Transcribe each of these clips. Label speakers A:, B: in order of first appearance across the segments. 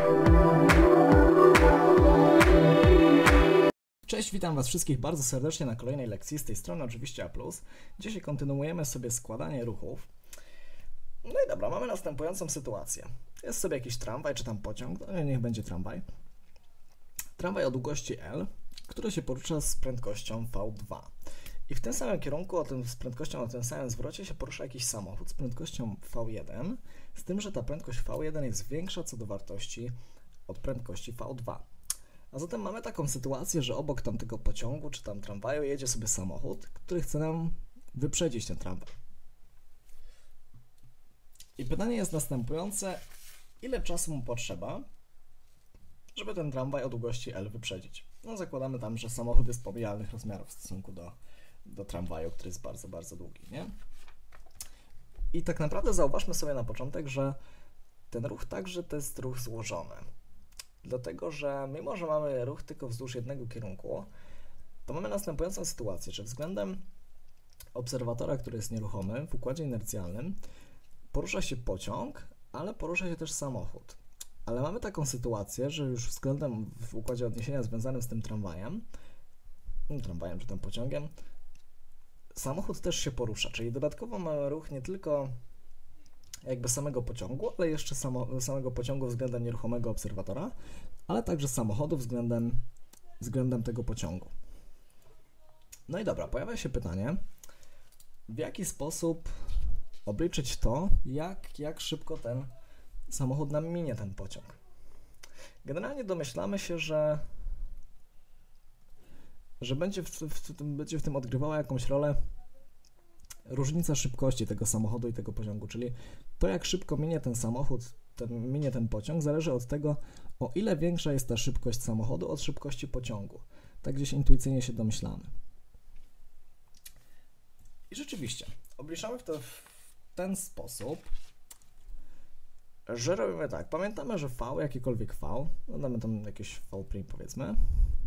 A: Cześć, witam Was wszystkich bardzo serdecznie na kolejnej lekcji, z tej strony oczywiście A+. Dzisiaj kontynuujemy sobie składanie ruchów. No i dobra, mamy następującą sytuację. Jest sobie jakiś tramwaj, czy tam pociąg, no niech będzie tramwaj. Tramwaj o długości L, który się porusza z prędkością V2. I w tym samym kierunku, z prędkością o tym samym zwrocie się porusza jakiś samochód z prędkością V1, z tym, że ta prędkość V1 jest większa co do wartości od prędkości V2. A zatem mamy taką sytuację, że obok tamtego pociągu czy tam tramwaju jedzie sobie samochód, który chce nam wyprzedzić ten tramwaj. I pytanie jest następujące, ile czasu mu potrzeba, żeby ten tramwaj o długości L wyprzedzić? No zakładamy tam, że samochód jest pomijalnych rozmiarów w stosunku do tramwaju, który jest bardzo, bardzo długi, nie? I tak naprawdę zauważmy sobie na początek, że ten ruch także to jest ruch złożony. Dlatego, że mimo, że mamy ruch tylko wzdłuż jednego kierunku, to mamy następującą sytuację, że względem obserwatora, który jest nieruchomy w układzie inercjalnym, porusza się pociąg, ale porusza się też samochód. Ale mamy taką sytuację, że już względem w układzie odniesienia związanym z tym tramwajem czy tym pociągiem, samochód też się porusza, czyli dodatkowo mamy ruch nie tylko jakby samego pociągu, ale jeszcze samego pociągu względem nieruchomego obserwatora, ale także samochodu względem tego pociągu. No i dobra, pojawia się pytanie, w jaki sposób obliczyć to, jak szybko ten samochód nam minie ten pociąg. Generalnie domyślamy się, że będzie w tym odgrywała jakąś rolę różnica szybkości tego samochodu i tego pociągu, czyli to, jak szybko minie ten samochód, minie ten pociąg, zależy od tego, o ile większa jest ta szybkość samochodu od szybkości pociągu. Tak gdzieś intuicyjnie się domyślamy. I rzeczywiście, obliczamy to w ten sposób, że robimy tak. Pamiętamy, że V, jakikolwiek V, no damy tam jakieś V' powiedzmy,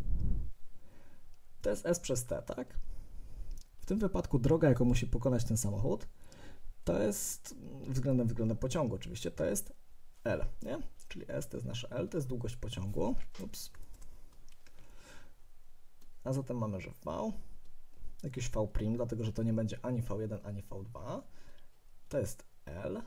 A: to jest S przez T, tak? W tym wypadku droga, jaką musi pokonać ten samochód, to jest względem pociągu oczywiście, to jest L, nie? Czyli S to jest nasze L, to jest długość pociągu. Ups. A zatem mamy, że V, jakiś V', dlatego że to nie będzie ani V1, ani V2, to jest L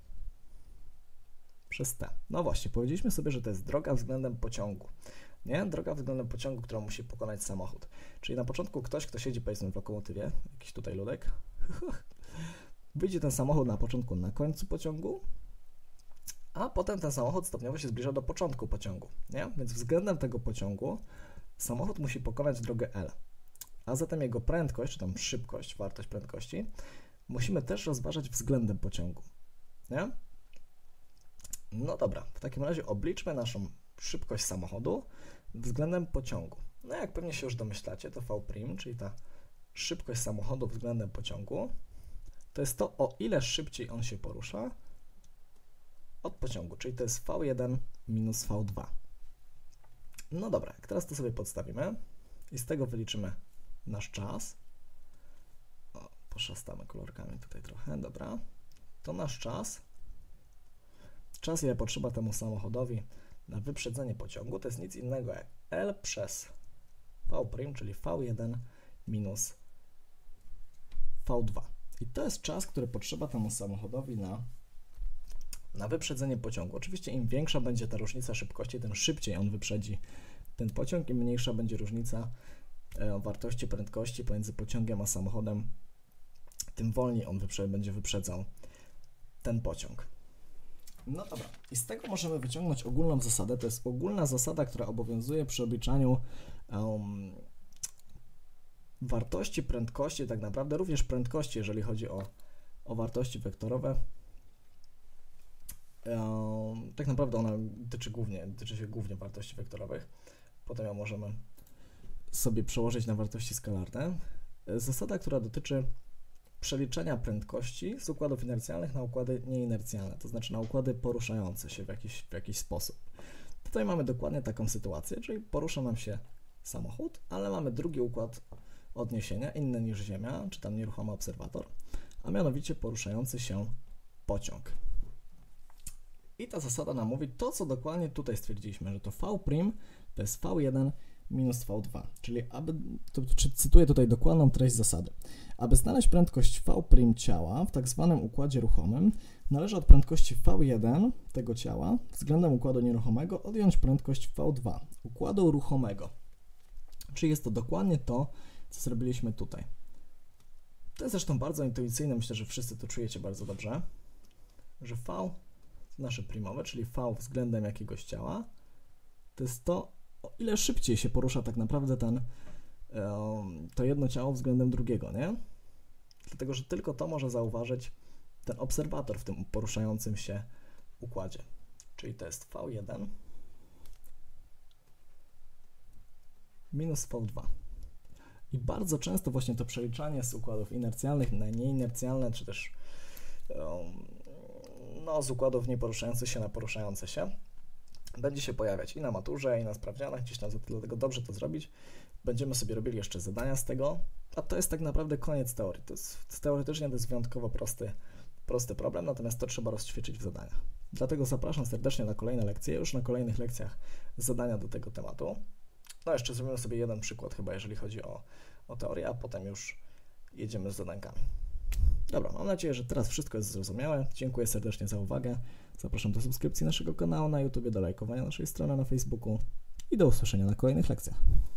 A: przez T. No właśnie, powiedzieliśmy sobie, że to jest droga względem pociągu. Nie? Droga względem pociągu, którą musi pokonać samochód. Czyli na początku ktoś, kto siedzi powiedzmy w lokomotywie, jakiś tutaj ludek, wyjdzie ten samochód na początku na końcu pociągu, a potem ten samochód stopniowo się zbliża do początku pociągu. Nie? Więc względem tego pociągu samochód musi pokonać drogę L. A zatem jego prędkość, czy tam szybkość, wartość prędkości, musimy też rozważać względem pociągu. Nie? No dobra, w takim razie obliczmy naszą szybkość samochodu względem pociągu. No jak pewnie się już domyślacie, to V', czyli ta szybkość samochodu względem pociągu, to jest to, o ile szybciej on się porusza od pociągu, czyli to jest V1 minus V2. No dobra, jak teraz to sobie podstawimy i z tego wyliczymy nasz czas, poszastamy kolorkami tutaj trochę, dobra, to nasz czas, ile potrzeba temu samochodowi na wyprzedzenie pociągu, to jest nic innego jak L przez V', czyli V1 minus V2. I to jest czas, który potrzeba temu samochodowi na wyprzedzenie pociągu. Oczywiście im większa będzie ta różnica szybkości, tym szybciej on wyprzedzi ten pociąg, im mniejsza będzie różnica wartości prędkości pomiędzy pociągiem a samochodem, tym wolniej on będzie wyprzedzał ten pociąg. No dobra, i z tego możemy wyciągnąć ogólną zasadę. To jest ogólna zasada, która obowiązuje przy obliczaniu wartości prędkości, tak naprawdę również prędkości, jeżeli chodzi o wartości wektorowe. Tak naprawdę ona dotyczy się głównie wartości wektorowych. Potem ją możemy sobie przełożyć na wartości skalarne. Zasada, która dotyczy przeliczenia prędkości z układów inercjalnych na układy nieinercjalne, to znaczy na układy poruszające się w jakiś sposób. Tutaj mamy dokładnie taką sytuację, czyli porusza nam się samochód, ale mamy drugi układ odniesienia, inny niż Ziemia, czy tam nieruchomy obserwator, a mianowicie poruszający się pociąg. I ta zasada nam mówi to, co dokładnie tutaj stwierdziliśmy, że to V' to jest V1 minus V2, czyli cytuję tutaj dokładną treść zasady. Aby znaleźć prędkość V' ciała w tak zwanym układzie ruchomym, należy od prędkości V1 tego ciała względem układu nieruchomego odjąć prędkość V2 układu ruchomego. Czyli jest to dokładnie to, co zrobiliśmy tutaj. To jest zresztą bardzo intuicyjne, myślę, że wszyscy to czujecie bardzo dobrze, że V nasze primowe, czyli V względem jakiegoś ciała, to jest to, o ile szybciej się porusza tak naprawdę to jedno ciało względem drugiego, nie? Dlatego, że tylko to może zauważyć ten obserwator w tym poruszającym się układzie. Czyli to jest V1 minus V2. I bardzo często właśnie to przeliczanie z układów inercjalnych na nieinercjalne, czy też z układów nieporuszających się na poruszające się będzie się pojawiać i na maturze, i na sprawdzianach, gdzieś tam, dlatego dobrze to zrobić. Będziemy sobie robili jeszcze zadania z tego, a to jest tak naprawdę koniec teorii. Teoretycznie to jest wyjątkowo prosty problem, natomiast to trzeba rozćwiczyć w zadaniach. Dlatego zapraszam serdecznie na kolejne lekcje, już na kolejnych lekcjach zadania do tego tematu. No jeszcze zrobimy sobie jeden przykład chyba, jeżeli chodzi o teorię, a potem już jedziemy z zadankami. Dobra, mam nadzieję, że teraz wszystko jest zrozumiałe. Dziękuję serdecznie za uwagę. Zapraszam do subskrypcji naszego kanału na YouTube, do lajkowania naszej strony na Facebooku i do usłyszenia na kolejnych lekcjach.